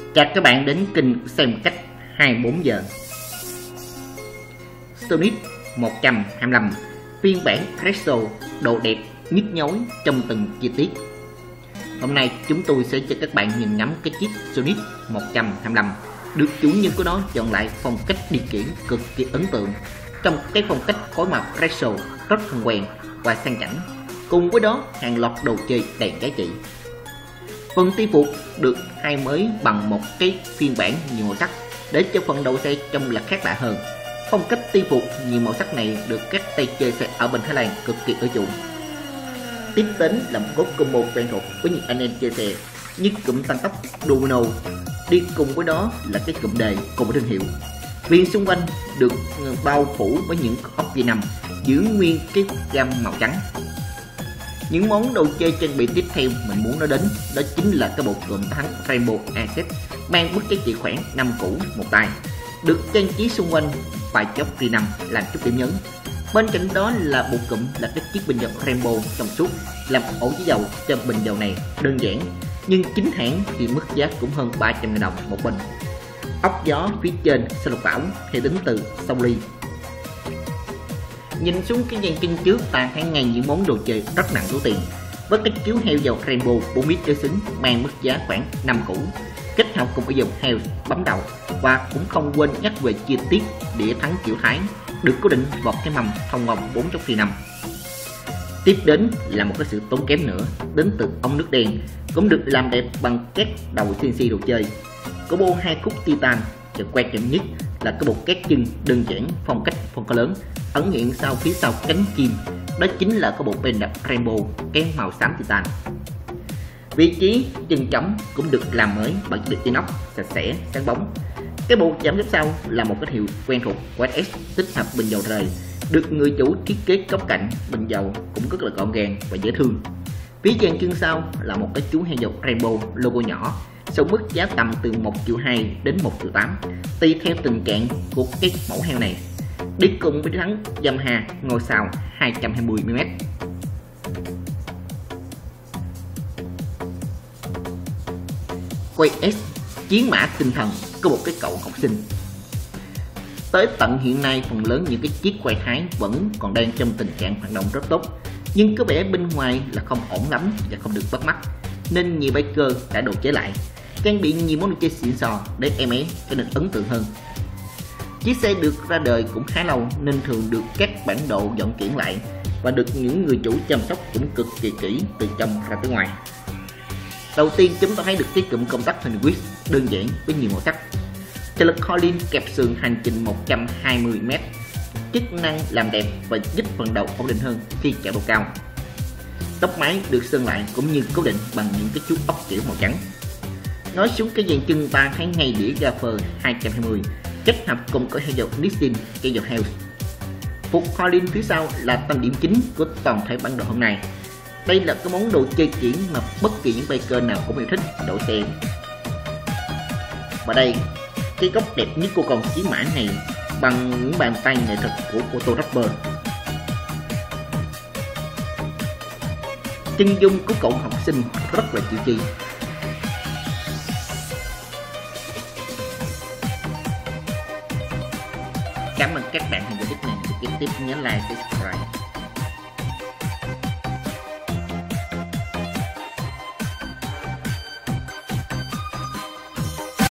Chào các bạn đến kênh xem cách 24 giờ. Sonic 125 phiên bản retro, độ đẹp nhức nhối trong từng chi tiết. Hôm nay chúng tôi sẽ cho các bạn nhìn ngắm cái chiếc Sonic 125 được chủ nhân của nó chọn lại phong cách điều khiển cực kỳ ấn tượng trong cái phong cách phối màu retro rất thân quen và sang chảnh, cùng với đó hàng loạt đồ chơi đầy giá trị. Phần ti phục được thay mới bằng một cái phiên bản nhiều màu sắc để cho phần đầu xe trông là khác lạ hơn. Phong cách ti phục nhiều màu sắc này được các tay chơi xe ở bên Thái Lan cực kỳ ưa chuộng. Tiếp đến là một cốt combo quen thuộc với những anh em chơi xe như cụm tăng tốc Domino, đi cùng với đó là cái cụm đề cùng với thương hiệu. Viền xung quanh được bao phủ với những ốc V5 giữ nguyên cái gam màu trắng. Những món đồ chơi trang bị tiếp theo mình muốn nói đến đó chính là cái bộ cụm thắng Rainbow Asset mang bức giá trị khoảng 5 củ một tay, được trang trí xung quanh vài chốt V5 làm chút điểm nhấn. Bên cạnh đó là bộ cụm là cái chiếc bình dầu Rainbow trong suốt làm ổ chứa dầu cho bình dầu này đơn giản nhưng chính hãng thì mức giá cũng hơn 300.000 đồng một bình. Ốc gió phía trên sẽ lục bảo theo tính từ Sony. Nhìn xuống cái dàn chân trước ta thấy ngay những món đồ chơi rất nặng số tiền, với cái chiếu heo dầu Rainbow 4 lít trở xứng mang mức giá khoảng 5 củ, kết hợp cùng với dòng heo bấm đầu, và cũng không quên nhắc về chi tiết đĩa thắng kiểu Thái được cố định vào cái mâm thông qua 4 chốt V5. Tiếp đến là một cái sự tốn kém nữa đến từ ống nước đen, cũng được làm đẹp bằng két đầu CNC đồ chơi. Có bộ 2 khúc titan, và quan trọng nhất là cái bộ két chân đơn giản phong cách phong cách lớn ẩn hiện sau phía sau cánh chim, đó chính là cái bộ pen đập Rainbow cái màu xám titan. Vị trí chân trống cũng được làm mới bằng chất liệu inox sạch sẽ sáng bóng. Cái bộ chạm tiếp sau là một cái hiệu quen thuộc của SS tích hợp bình dầu rời, được người chủ thiết kế góc cạnh bình dầu cũng rất là gọn gàng và dễ thương. Phía dàn chân sau là một cái chú heo dầu Rainbow logo nhỏ, sau mức giá tầm từ 1,2 triệu đến 1,8 triệu tùy theo tình trạng của cái mẫu heo này, đi cùng với thắng Yamaha ngôi sao 220mm. Quay S chiến mã tinh thần có một cái cậu học sinh. Tới tận hiện nay phần lớn những cái chiếc quay Thái vẫn còn đang trong tình trạng hoạt động rất tốt, nhưng có vẻ bên ngoài là không ổn lắm và không được bắt mắt, nên nhiều biker đã độ chế lại, trang bị nhiều món đồ chơi xịn sò để em ấy trở nên ấn tượng hơn. Chiếc xe được ra đời cũng khá lâu nên thường được các bản đồ dọn kiển lại và được những người chủ chăm sóc cũng cực kỳ kỹ từ trong ra tới ngoài. Đầu tiên chúng ta thấy được cái cụm công tắc hình quýt đơn giản với nhiều màu sắc. Colin kẹp sườn hành trình 120m, chức năng làm đẹp và giúp phần đầu ổn định hơn khi chạy độ cao. Tóc máy được sơn lại cũng như cố định bằng những cái chuốt ốc kiểu màu trắng. Nói xuống cái dàn chân ta thấy ngay đĩa Gaffer 220 kết hợp cùng có heo dầu Nissin cây dầu heo. Phục Colin phía sau là tâm điểm chính của toàn thể bản đồ hôm nay. Đây là cái món đồ chơi kiển mà bất kỳ những biker nào cũng yêu thích độ xe. Và đây, cái góc đẹp nhất của con chiến mã này bằng những bàn tay nghệ thuật của Photorapper. Chân dung của cậu học sinh rất là chịu chi. Cảm ơn các bạn đã theo dõi clip này. Đừng quên nhớ like, subscribe.